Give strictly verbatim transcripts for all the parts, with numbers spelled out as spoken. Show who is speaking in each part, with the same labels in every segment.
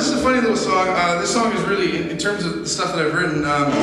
Speaker 1: this is a funny little song. Uh, this song is really, in, in terms of the stuff that I've written, um,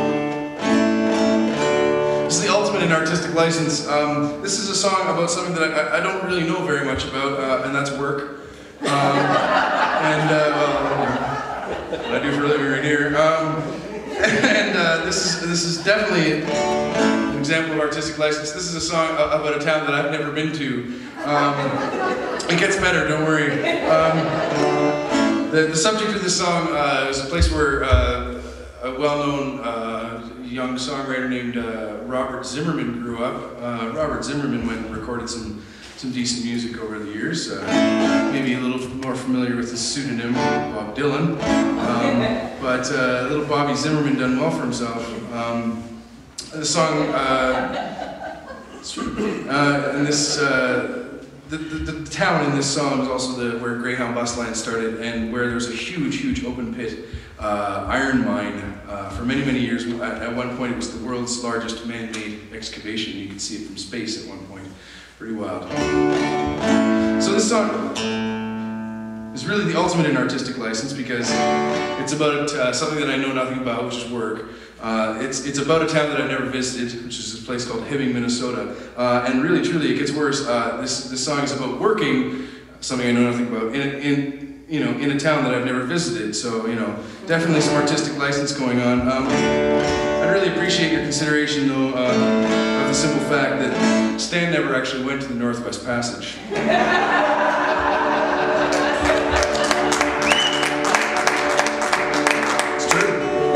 Speaker 1: it's the ultimate in artistic license. Um, this is a song about something that I, I don't really know very much about, uh, and that's work. Um, and, uh, well, what I do for a living right here. Um, and uh, this is this is definitely an example of artistic license. This is a song about a town that I've never been to. Um, it gets better, don't worry. Um, the, the subject of this song uh, is a place where uh, a well-known uh, young songwriter named uh, Robert Zimmerman grew up. Uh, Robert Zimmerman went and recorded some some decent music over the years. Uh, maybe a little more familiar with his pseudonym, Bob Dylan. Um, but uh, little Bobby Zimmerman done well for himself. Um, the song, uh, uh, and this, uh, the, the, the town in this song is also the, where Greyhound bus line started, and where there's a huge, huge open pit uh, iron mine uh, for many, many years. At, at one point, it was the world's largest man-made excavation. You could see it from space at one point. Pretty wild. So this song is really the ultimate in artistic license because it's about uh, something that I know nothing about, which is work. Uh, it's, it's about a town that I've never visited, which is this place called Hibbing, Minnesota. Uh, and really, truly, it gets worse. Uh, this, this song is about working, something I know nothing about, in, in, you know, in a town that I've never visited. So, you know, definitely some artistic license going on. Um, I really appreciate your consideration, though, uh, of the simple fact that Stan never actually went to the Northwest Passage. It's true.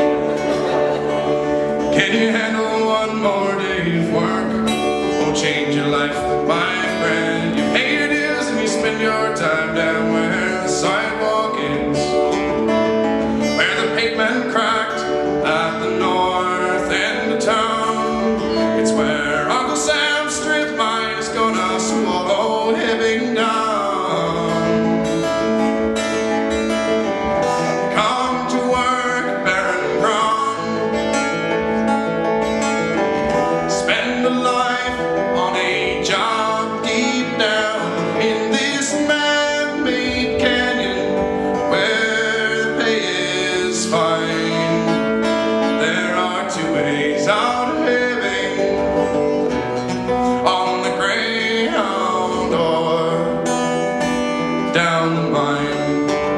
Speaker 1: Can you handle one more day of work? Won't change your life, my friend. You pay your dues and you spend your time down where the sidewalk ends, where the pavement cracked at the north end of town. It's where Uncle Sam's strip mine is gonna swallow Hibbing down. Come to work, barren ground. Spend a life on a job deep down in this man-made canyon where the pay is fine. There are two ways out of Hibbing, on the Greyhound or down the mine.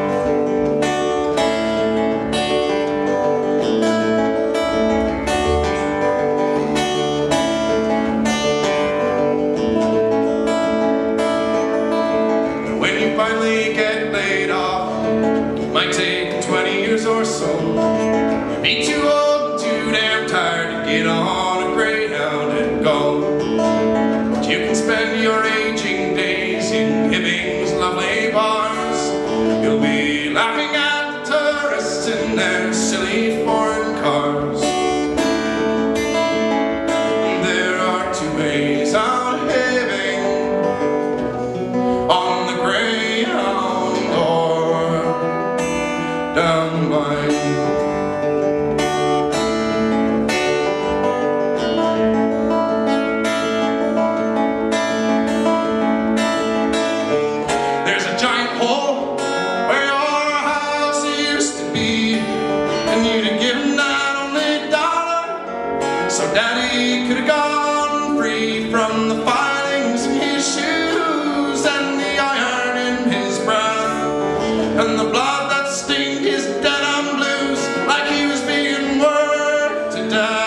Speaker 1: When you finally get laid off, it might take twenty years or so. You'll be too old, too damn tired to get on a Greyhound and go. But you can spend your aging days in Hibbing's lovely bars. You'll be laughing at the tourists in their silly foreign cars. There are two ways out of Hibbing, on the Greyhound or down the mine. There's a giant hole where your house used to be, and you'd have given that only dollar so Daddy could have gone free from the filings in his shoes and the iron in his breath and the blood that stained his denim blues like he was being worked to death.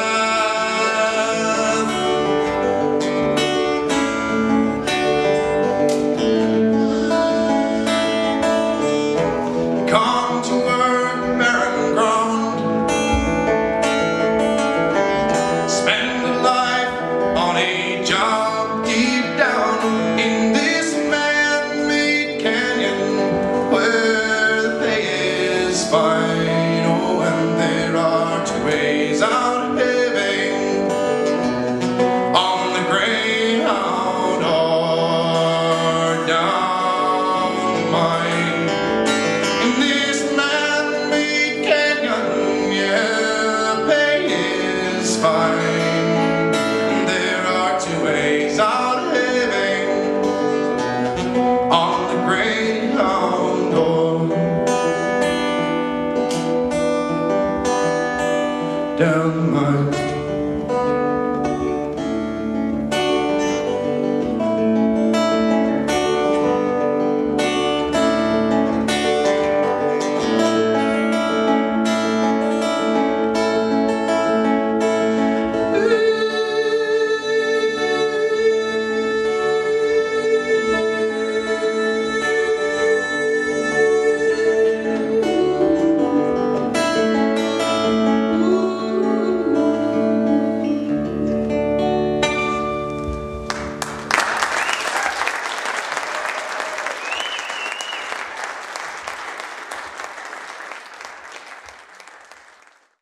Speaker 1: Come to work, barren ground. Spend a life on a job deep down in this man-made canyon where the pay is fine. Oh, and there are two ways out of Hibbing, on the Greyhound or down the mine. In this man-made canyon, yeah, the pay is fine. And there are two ways out of Hibbing, on the Greyhound or down the mine.